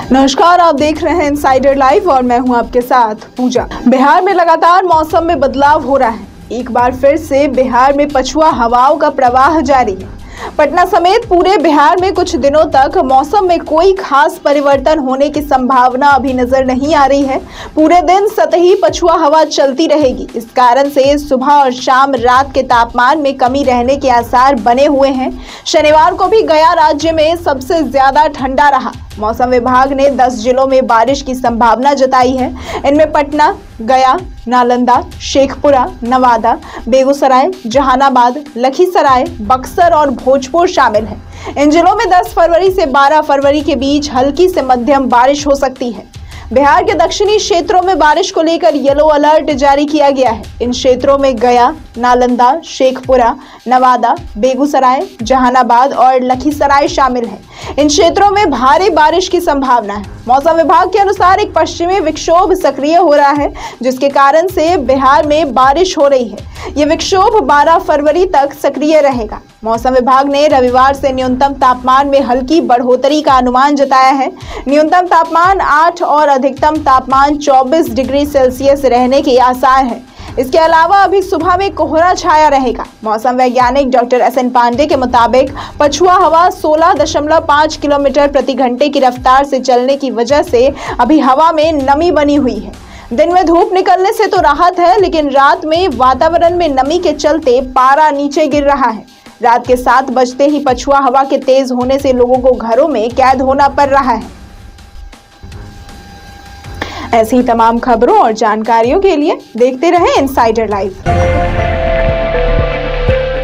नमस्कार, आप देख रहे हैं इनसाइडर लाइव और मैं हूं आपके साथ पूजा। बिहार में लगातार मौसम में बदलाव हो रहा है। एक बार फिर से बिहार में पछुआ हवाओं का प्रवाह जारी है। पटना समेत पूरे बिहार में कुछ दिनों तक मौसम में कोई खास परिवर्तन होने की संभावना अभी नजर नहीं आ रही है। पूरे दिन सतही पछुआ हवा चलती रहेगी। इस कारण से सुबह और शाम रात के तापमान में कमी रहने के आसार बने हुए हैं। शनिवार को भी गया राज्य में सबसे ज्यादा ठंडा रहा। मौसम विभाग ने 10 जिलों में बारिश की संभावना जताई है। इनमें पटना, गया, नालंदा, शेखपुरा, नवादा, बेगूसराय, जहानाबाद, लखीसराय, बक्सर और भोजपुर शामिल हैं। इन जिलों में 10 फरवरी से 12 फरवरी के बीच हल्की से मध्यम बारिश हो सकती है। बिहार के दक्षिणी क्षेत्रों में बारिश को लेकर येलो अलर्ट जारी किया गया है। इन क्षेत्रों में गया, नालंदा, शेखपुरा, नवादा, बेगूसराय, जहानाबाद और लखीसराय शामिल हैं। इन क्षेत्रों में भारी बारिश की संभावना है। मौसम विभाग के अनुसार एक पश्चिमी विक्षोभ सक्रिय हो रहा है, जिसके कारण से बिहार में बारिश हो रही है। ये विक्षोभ 12 फरवरी तक सक्रिय रहेगा। मौसम विभाग ने रविवार से न्यूनतम तापमान में हल्की बढ़ोतरी का अनुमान जताया है। न्यूनतम तापमान 8 और अधिकतम तापमान 24 डिग्री सेल्सियस रहने के आसार हैं। इसके अलावा अभी सुबह में कोहरा छाया रहेगा। मौसम वैज्ञानिक डॉक्टर एस.एन. पांडे के मुताबिक पछुआ हवा 16.5 किलोमीटर प्रति घंटे की रफ्तार से चलने की वजह से अभी हवा में नमी बनी हुई है। दिन में धूप निकलने से तो राहत है, लेकिन रात में वातावरण में नमी के चलते पारा नीचे गिर रहा है। रात के 7 बजते ही पछुआ हवा के तेज होने से लोगों को घरों में कैद होना पड़ रहा है। ऐसी ही तमाम खबरों और जानकारियों के लिए देखते रहें इनसाइडर लाइव।